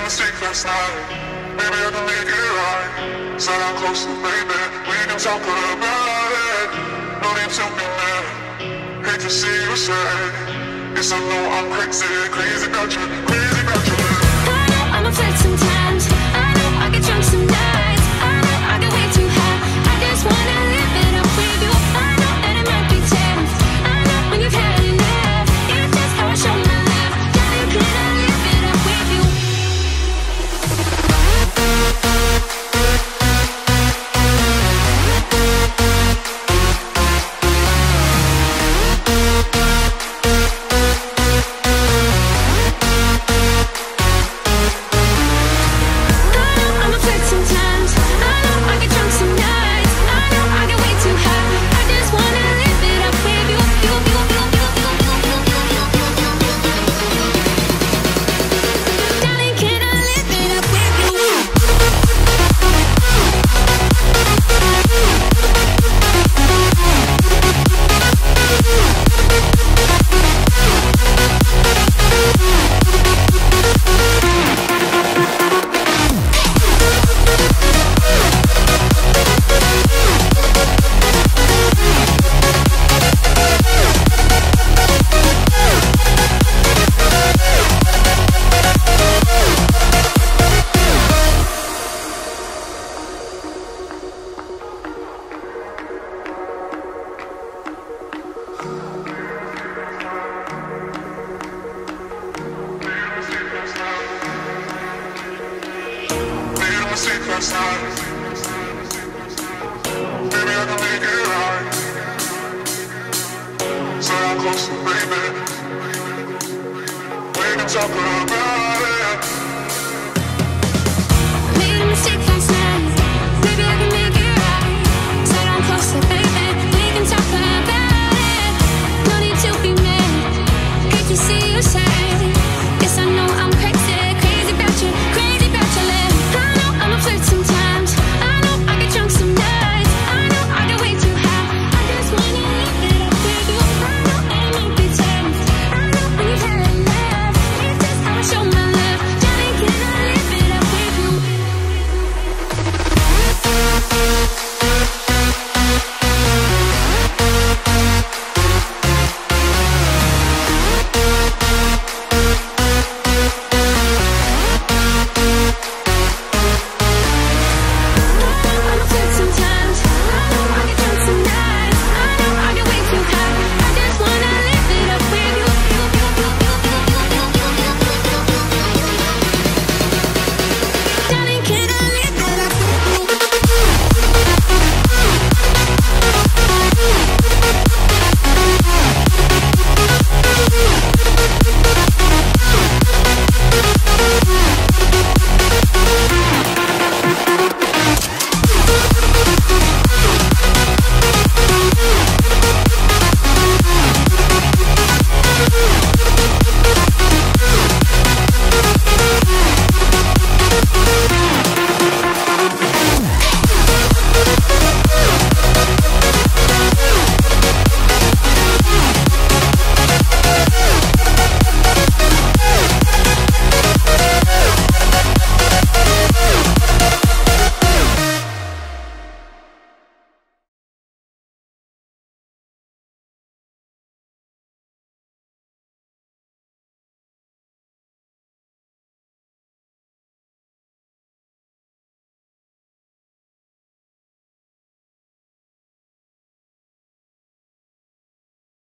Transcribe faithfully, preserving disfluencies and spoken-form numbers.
mistake last night. Maybe I can make it right. Sit down closer, baby. We can talk about it. No need to be mad. Hate to see you sad. Yes, I know I'm crazy, crazy about you, crazy about you. I know I'm a flirt sometimes. I know I get drunk some nights. I know I get way too high. I just wanna live it up with you. I know that it might be tense. I know when you've had enough. It's just how I show my love. Darling, can I live it up with you? Last night. Maybe I can make it right. Sit down closer, baby. We can talk about it. Made a mistake last night. Maybe I can make it right. Sit down closer, baby. We can talk about it. No need to be mad. Hate to see you sad.